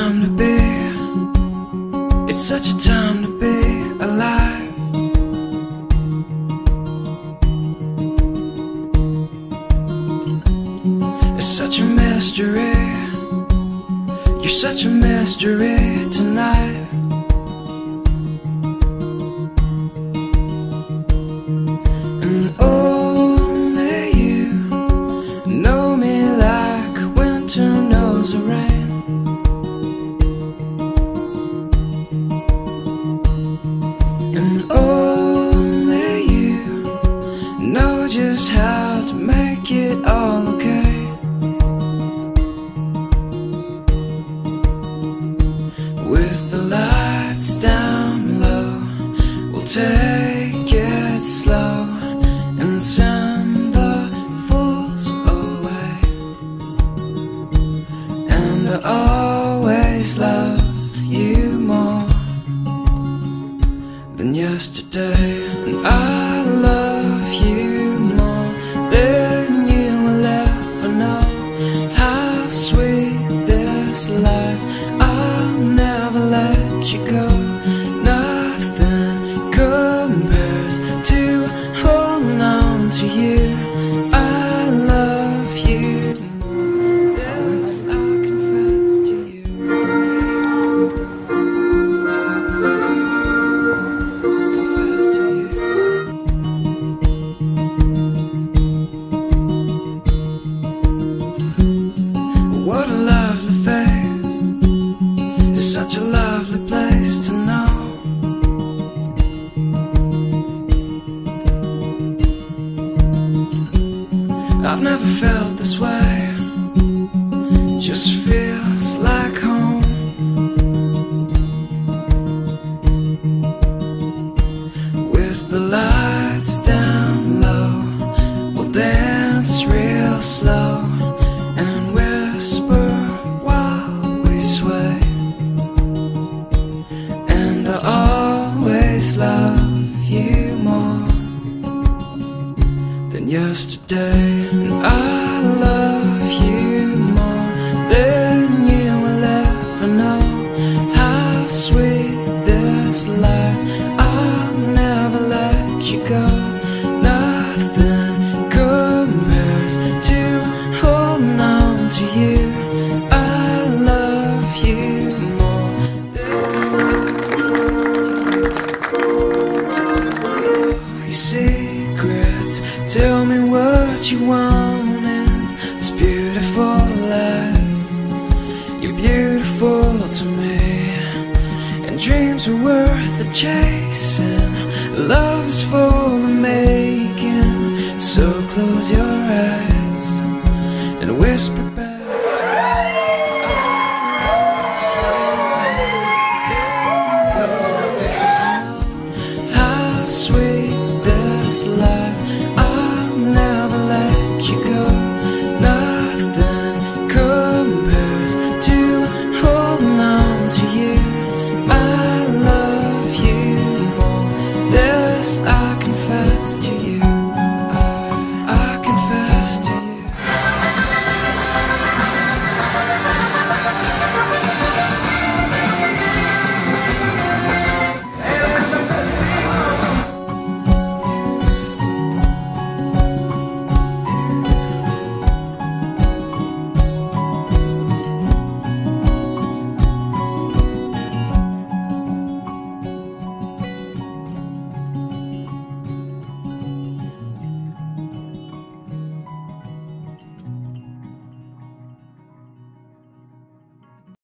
time to be, it's such a time to be alive. It's such a mystery, you're such a mystery tonight. And only you know me like winter knows the rain. And only you know just how to make it all okay. With the lights down low, we'll take it slow and send the fools away. And I always love you more than yesterday. And I love you more than you will ever know. How sweet this life, I'll never let you go. Nothing compares to holding on to you. I love you more, this I confess to you. Confess to you. What a lovely face, it's such a lovely place to know. I've never felt this way, just feels like home. With the lights down low, we'll dance real slow and whisper while we sway. And I always love you more than yesterday. And I love you more than you will ever know. How sweet this life, I'll never let you go. Nothing compares to holding on to you. I love you more, this I confess to you. Your secrets, tell me what you want in this beautiful life. You're beautiful to me, and dreams are worth the chasing. Love is for the making. So close your eyes and whisper